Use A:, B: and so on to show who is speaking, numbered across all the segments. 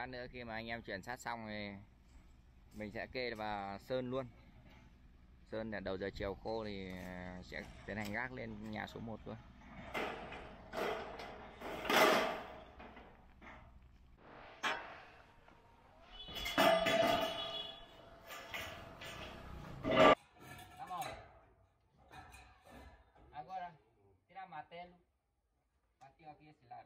A: lát nữa khi mà anh em chuyển sắt xong thì mình sẽ kê và sơn luôn. Sơn để đầu giờ chiều khô thì sẽ tiến hành gác lên nhà số 1 luôn. Agora, tira martelo, bateu aqui esse lado.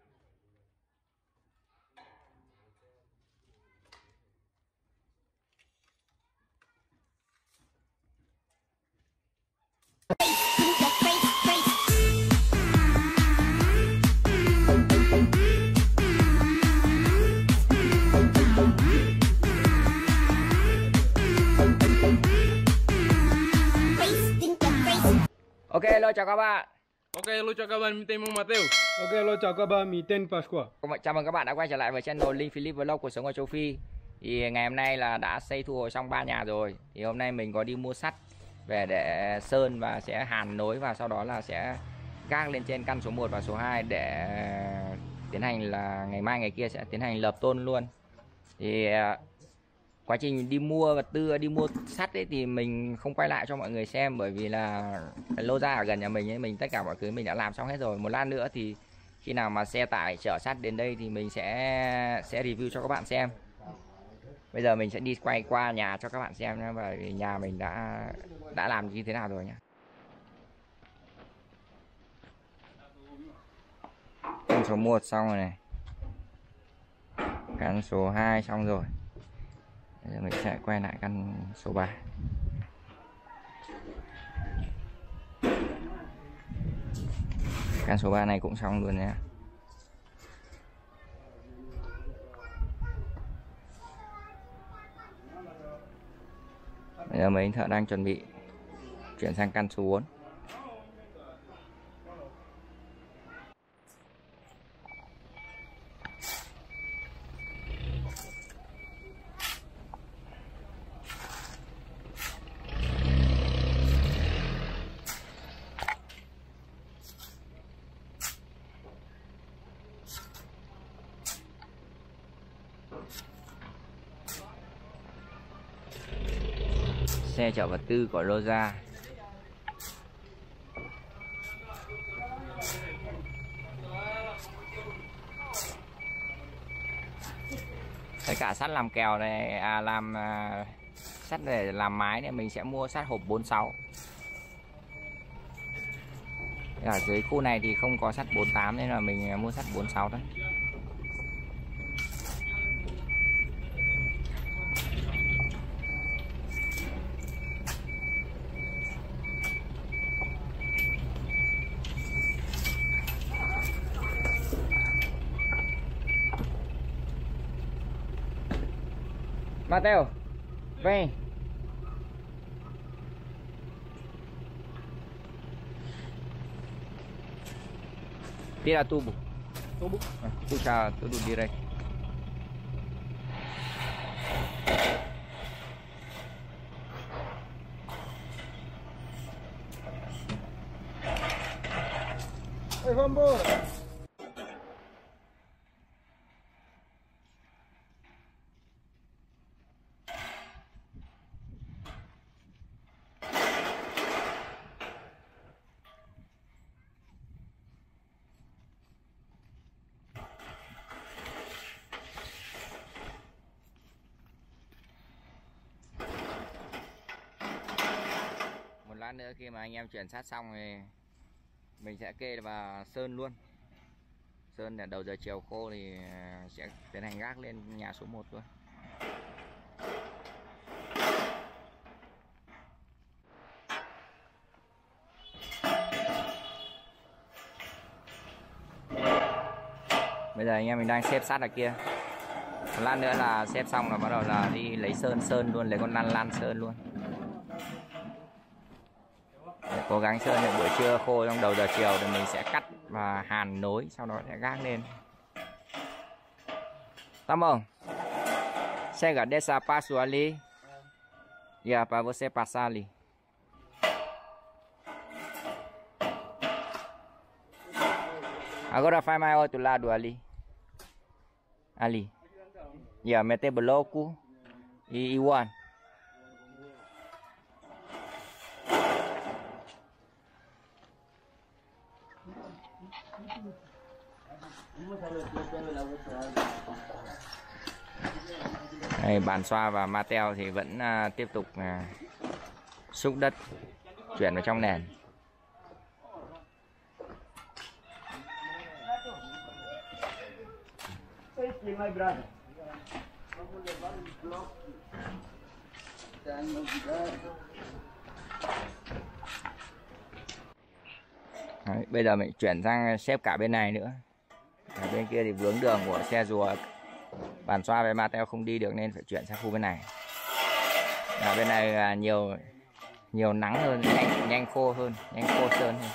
A: Ok, hello chào các bạn.
B: Ok, hello chào các bạn, mình tên Mateo.
C: Ok, hello chào các bạn, mình tên Pasqua.
A: Chào mừng các bạn đã quay trở lại với channel Linh Philip Vlog cuộc sống ở châu Phi. Thì ngày hôm nay là đã xây thu hồi xong 3 nhà rồi. Thì hôm nay mình có đi mua sắt về để sơn và sẽ hàn nối, và sau đó là sẽ gác lên trên căn số 1 và số 2 để tiến hành là ngày mai ngày kia sẽ tiến hành lợp tôn luôn. Thì quá trình đi mua vật tư, đi mua sắt ấy thì mình không quay lại cho mọi người xem, bởi vì là cái lô ra ở gần nhà mình ấy, mình tất cả mọi thứ mình đã làm xong hết rồi. Một lát nữa thì khi nào mà xe tải chở sắt đến đây thì mình sẽ review cho các bạn xem. Bây giờ mình sẽ đi quay qua nhà cho các bạn xem nhé, và nhà mình đã làm như thế nào rồi nhé. Căn số 1 xong rồi này, căn số 2 xong rồi. Bây giờ mình sẽ quay lại căn số 3. Căn số 3 này cũng xong luôn nhé. Bây giờ mấy anh thợ đang chuẩn bị chuyển sang căn số 4. Xe chở vật tư của Rosa. Tất cả sắt làm kèo này, sắt để làm mái này mình sẽ mua sắt hộp 46. Ở dưới khu này thì không có sắt 48 nên là mình mua sắt 46 đấy. Mateo, vem. Tira tubo.
C: Tubo?
A: Puxa tudo direito.
C: Oi, vambora!
A: Lát nữa khi mà anh em chuyển sắt xong thì mình sẽ kê và sơn luôn. Sơn để đầu giờ chiều khô thì sẽ tiến hành gác lên nhà số 1 luôn. Bây giờ anh em mình đang xếp sắt ở kia. Một lát nữa là xếp xong là bắt đầu là đi lấy sơn luôn, lấy con lan sơn luôn. Để cố gắng sơn để buổi trưa khô, trong đầu giờ chiều thì mình sẽ cắt và hàn nối, sau đó sẽ gác lên. Tá bom. Chega, desça passo ali. E para você passar ali. Agora faz mais outro lado ali. Ali. giờ mete bloku Iwan. Đây, bàn xoa và Mateo thì vẫn tiếp tục xúc đất chuyển vào trong nền. Đấy, bây giờ mình chuyển sang xếp cả bên này nữa. Ở bên kia thì vướng đường của xe rùa, bàn xoa với Mateo không đi được nên phải chuyển sang khu bên này. Ở bên này nhiều nắng hơn, nhanh khô hơn, nhanh khô sơn hơn.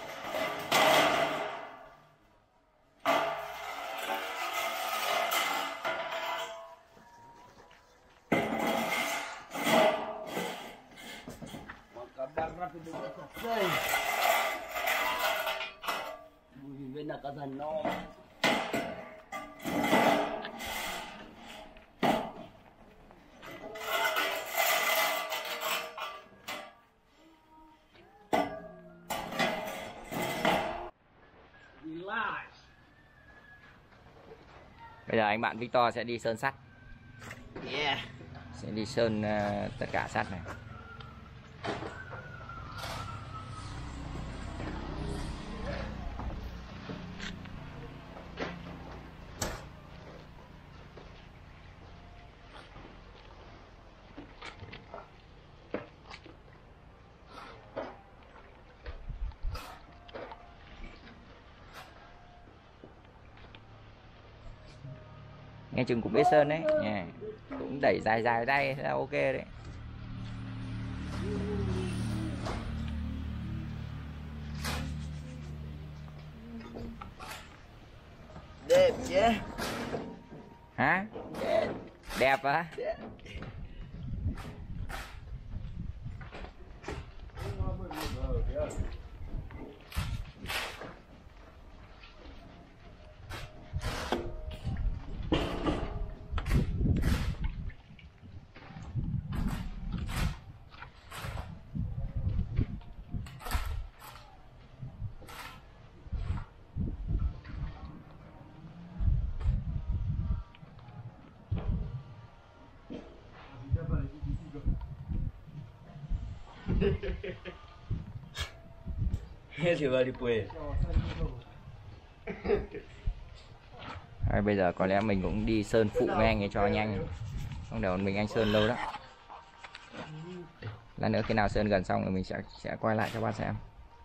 A: Bây giờ anh bạn Victor sẽ đi sơn sắt.
D: Yeah.
A: Sẽ đi sơn tất cả sắt này. Nghe chừng cũng biết sơn đấy nha. Cũng đẩy dài tay là ok đấy.
D: Đẹp chứ.
A: Hả? Đẹp á?
D: Đẹp. Thì vào đi quê.
A: Bây giờ có lẽ mình cũng đi sơn phụ với anh ấy cho nhanh. Không để mình anh sơn lâu đó. Lát nữa khi nào sơn gần xong rồi mình sẽ quay lại cho bạn xem.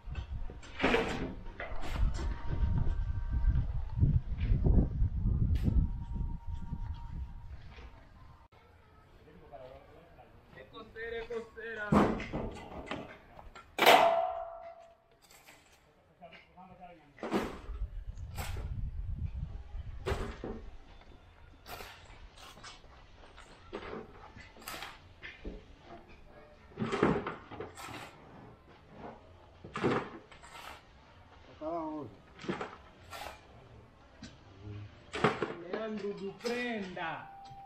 C: Leandro prenda.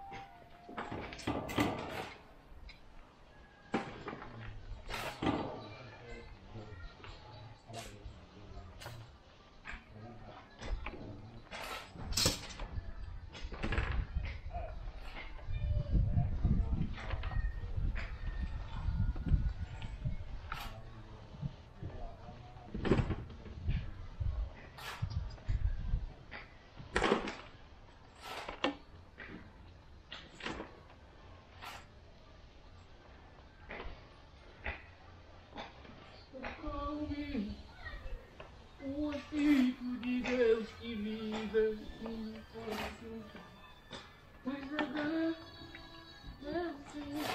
B: O Espírito de Deus que vive no meu coração. Mas agora eu sei.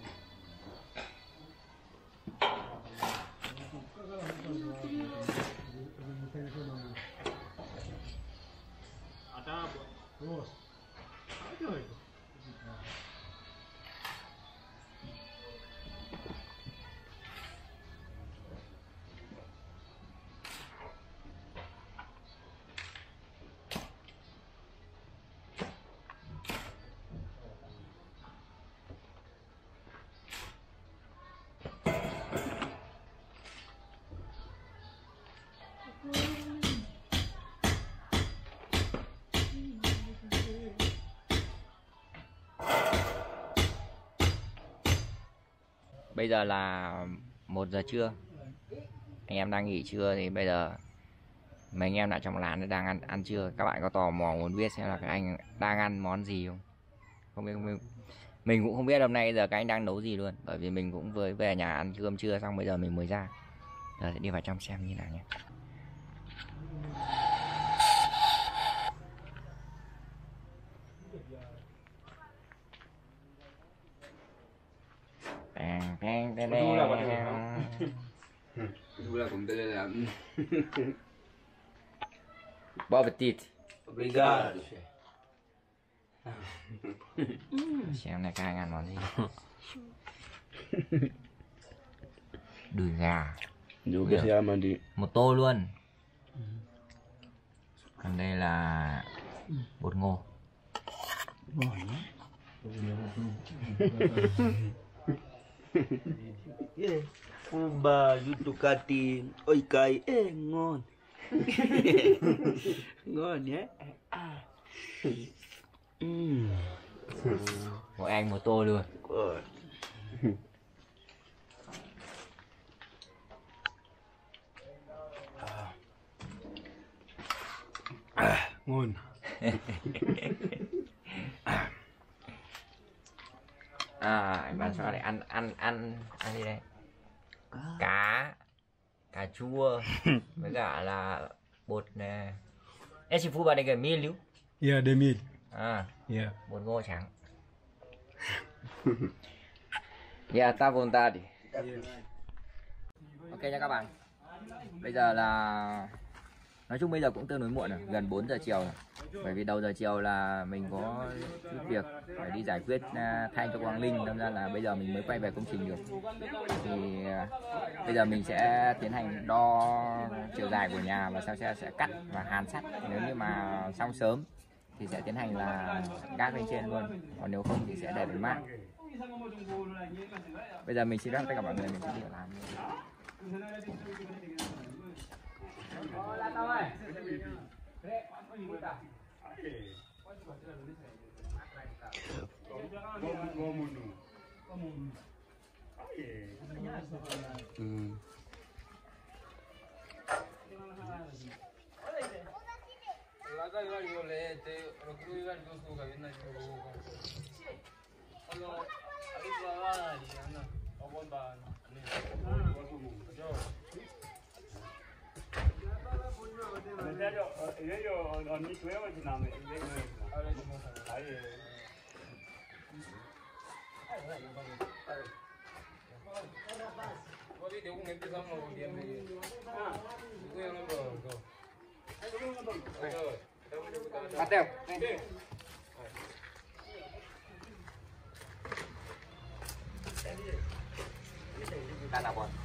C: Ada apa? Terus. Ada itu.
A: Bây giờ là 1 giờ trưa. Anh em đang nghỉ trưa thì bây giờ mấy anh em lại trong lán đang ăn trưa. Các bạn có tò mò muốn biết xem là các anh đang ăn món gì không? Không biết, mình cũng không biết hôm nay giờ các anh đang nấu gì luôn. Bởi vì mình cũng vừa về nhà ăn cơm trưa xong bây giờ mình mới ra. Giờ sẽ đi vào trong xem như nào nhé. Bom appetit.
D: Obrigado.
A: Xem này các anh ăn món gì. Đùi gà.
D: Juga siya mandi.
A: Một tô luôn. Còn đây là bột ngô.
D: Yeah. Uba, yutukati, oikai, ngon. Ngon nhé.
A: Mỗi anh một tô luôn.
C: Ngon.
A: Anh bán sao đây, ăn gì đây? Cà chua với cả là bột nè. Esse fubá này cái milho.
C: Yeah, the meat. Yeah.
A: Bột ngô trắng. Yeah, tá vontade. Ok nha các bạn. Bây giờ là nói chung bây giờ cũng tương đối muộn rồi, gần 4 giờ chiều rồi. Bởi vì đầu giờ chiều là mình có chút việc phải đi giải quyết thay cho Quang Linh, nên ra là bây giờ mình mới quay về công trình được. Thì bây giờ mình sẽ tiến hành đo chiều dài của nhà và sau sẽ cắt và hàn sắt. Nếu như mà xong sớm thì sẽ tiến hành là gác lên trên luôn, còn nếu không thì sẽ để đến mát. Bây giờ mình xin phép tất cả mọi người mình sẽ đi làm. Mateo, ta nào bọn.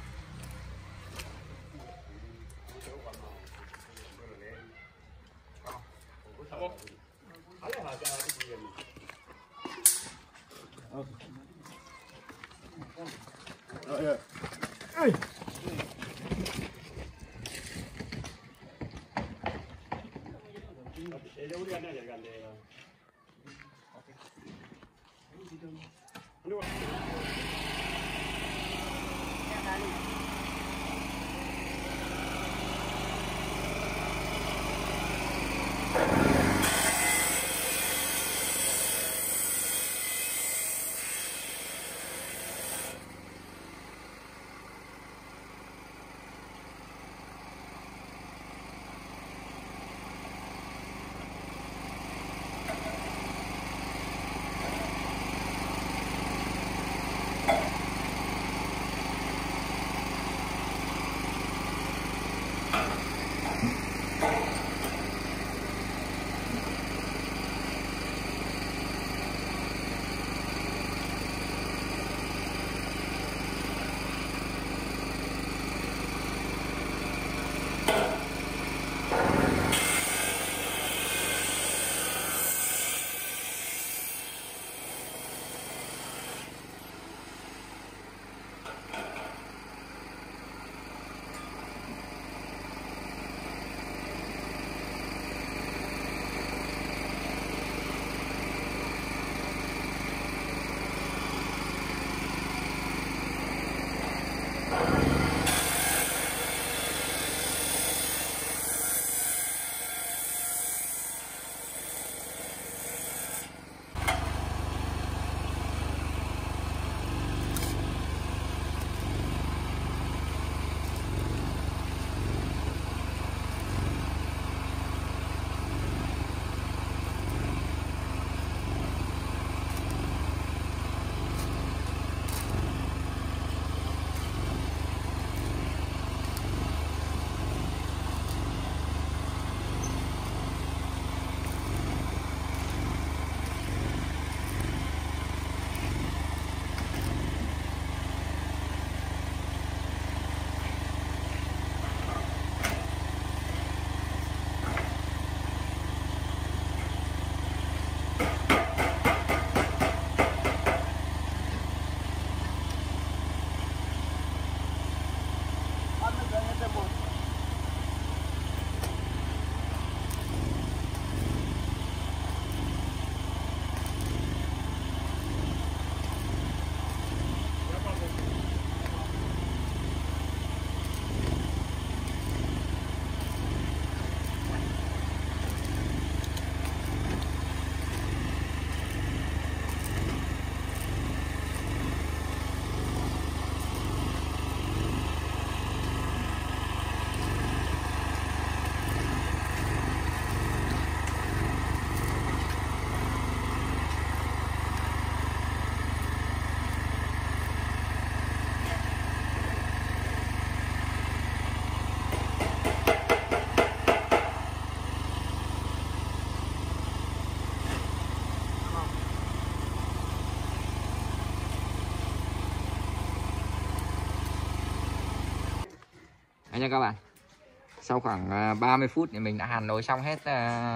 A: Đấy nha các bạn. Sau khoảng 30 phút thì mình đã hàn nối xong hết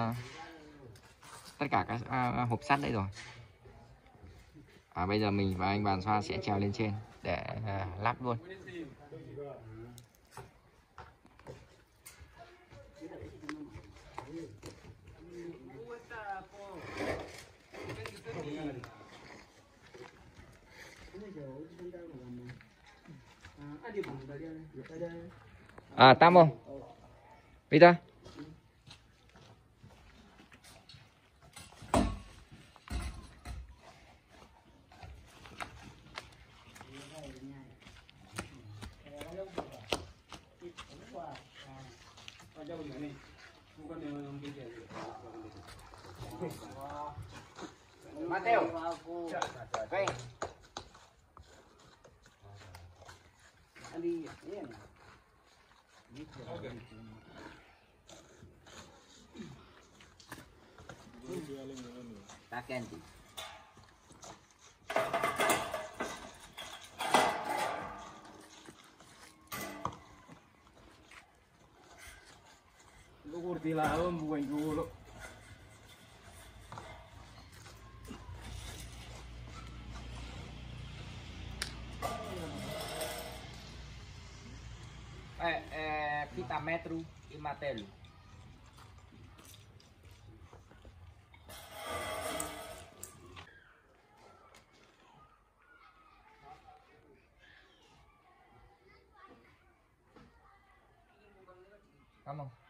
A: tất cả các hộp sắt đấy rồi. Bây giờ mình và anh Bàn Xoan sẽ trèo lên trên để lắp luôn. Tamo. Vita. Mateo. Vem.
D: Ali, tá quente.
C: Lu kurti lah, bukan dulu.
A: Fita metro e martelo. Come on.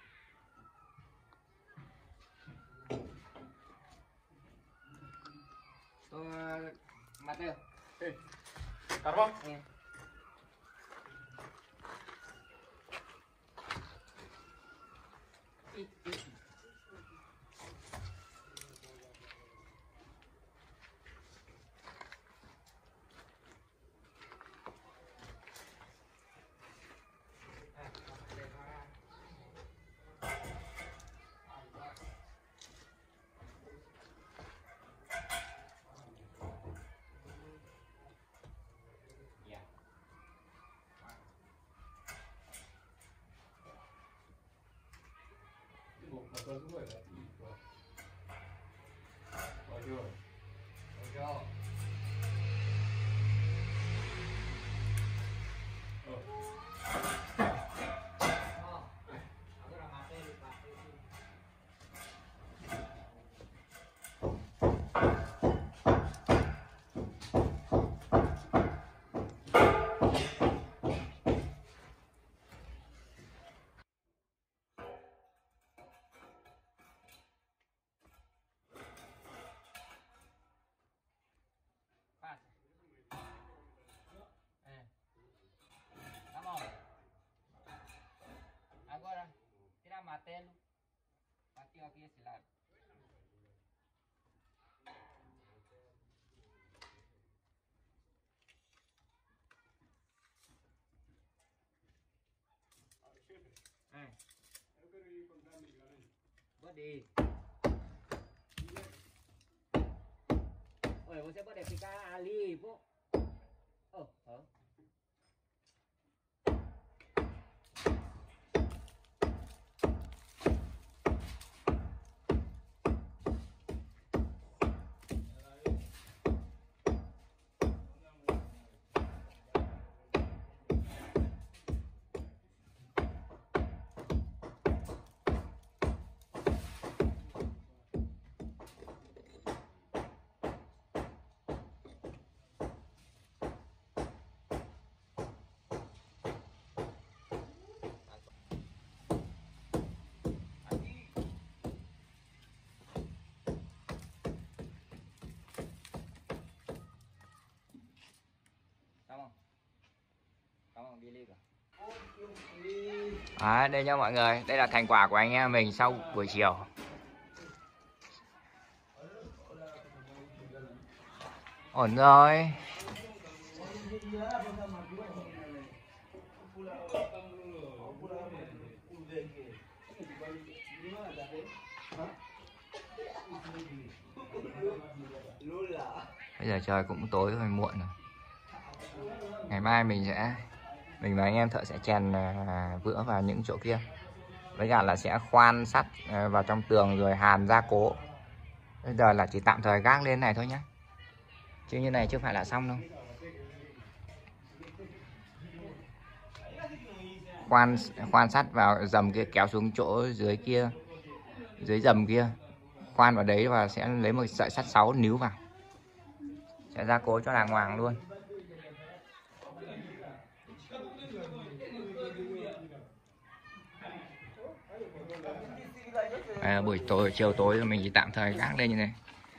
A: Mateo.
C: Carbón.
A: Agora, tira martelo, bateu aqui esse lado. Pode ir. Oi, você pode ficar ali, pô. Oh, oh. Đây nha mọi người, đây là thành quả của anh em mình sau buổi chiều. Ổn rồi. Bây giờ trời cũng tối rồi, muộn rồi. Ngày mai mình sẽ Mình và anh em thợ sẽ chèn vữa vào những chỗ kia, với cả là sẽ khoan sắt vào trong tường rồi hàn gia cố. Bây giờ là chỉ tạm thời gác lên này thôi nhé, chứ như này chưa phải là xong đâu. Khoan sắt vào dầm kia, kéo xuống chỗ dưới kia, dưới dầm kia, khoan vào đấy và sẽ lấy một sợi sắt 6 níu vào, sẽ gia cố cho đàng hoàng luôn. Buổi tối, chiều tối mình chỉ tạm thời gác lên như này.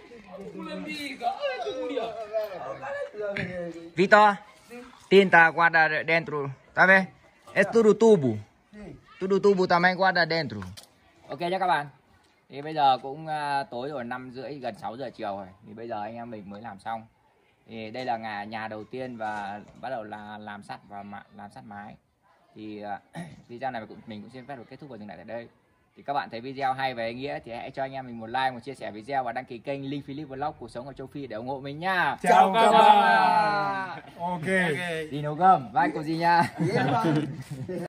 A: Vitor, tinta guarda dentro, tá vendo? É tudo tubo também guarda dentro. Ok nhé các bạn. Thì bây giờ cũng tối rồi, 5:30 gần 6 giờ chiều rồi. Thì bây giờ anh em mình mới làm xong. Thì đây là nhà đầu tiên và bắt đầu là làm sắt và làm sắt mái. Thì video này mình cũng xin phép được kết thúc và dừng lại tại đây. Thì các bạn thấy video hay và ý nghĩa thì hãy cho anh em mình một like, một chia sẻ video và đăng ký kênh Linh Philip Vlog cuộc sống ở châu Phi để ủng hộ mình nha.
C: Chào các bạn.
A: Ok. Gì nấu cơm? Vai của gì nha.